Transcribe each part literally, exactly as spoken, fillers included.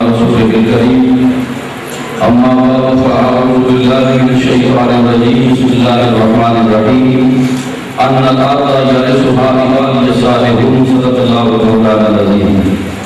رسولك الكريم أما بعد فأعوذ بالله من الشيطان الرجيم بسم الله الرحمن الرحيم أن الأرض يرثها عبادي الصالحون صدق الله مولانا العظيم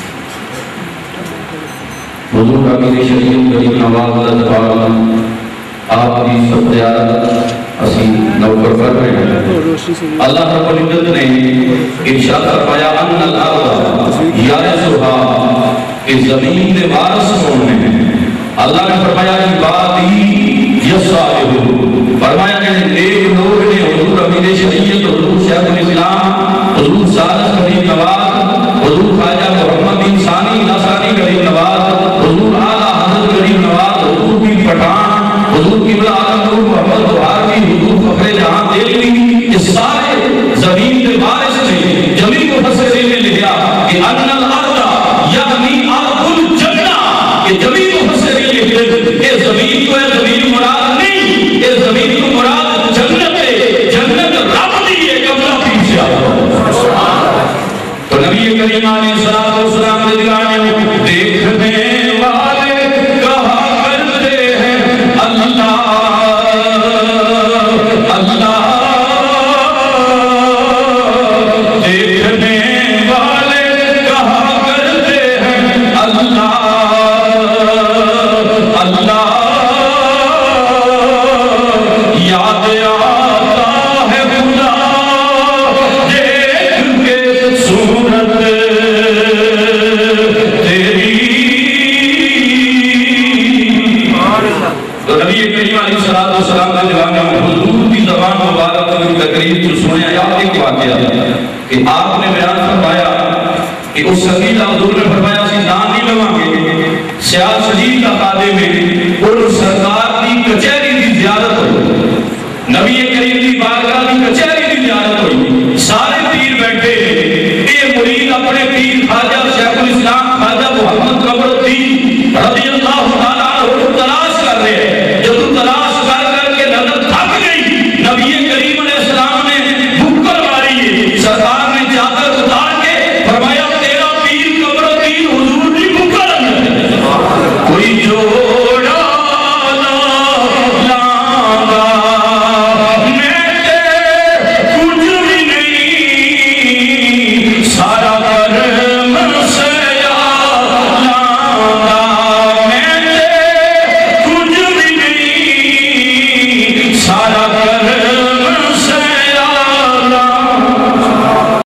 حضور امیر شریعت غریب نواز اللہ تعالیٰ آپ کی سب زیادت اسی نوکر کر رہے ہیں. اللہ رب العزت نے ارشاد فرمایا ان الارض یرثھا کہ زمین دے وارث کون ہیں. اللہ نے فرمایا عبادی الصالحون فرمایا کہ ایک لوگ نے حضور امیر شریعت حضور شیخ الاسلام حضور سالس غریب نواز حضور خواجہ محمد بن ثانی نصرانی غریب نواز حضور اعلیٰ حضرت غریب نواز حضور بن پٹھان حضور قبلہ عالم نور محمد بہاری حضور فخر جہاں دہلوی یہ سارے زمین کے وارث نے. جمیع مفسرین نے لکھا کہ ان الارض یعنی ارض الجنہ. یہ جمیع مفسرین نے لکھا کہ زمین کو ہے زمین مراد نہیں یہ زمین کو مراد جنت ہے. جنت رب دی ہے قبلہ پیچھے آتا. تو نبی کریم علیہ الصلوۃ والسلام نے دکھایا دیکھنے والے کہا کرتے ہیں اللہ اللہ. دیکھنے والے کہا کرتے ہیں اللہ اللہ. یاد آتا ہے خدا دیکھ کے صورت تیری. تو نبی کریم علیہ السلام نے جواب میں حضور کی زبان مبارک کی تقریر جو سنیا یا ایک واقعہ کہ آپ نے بیان فرمایا کہ اس سکینہ حضور نے فرمایا سی نان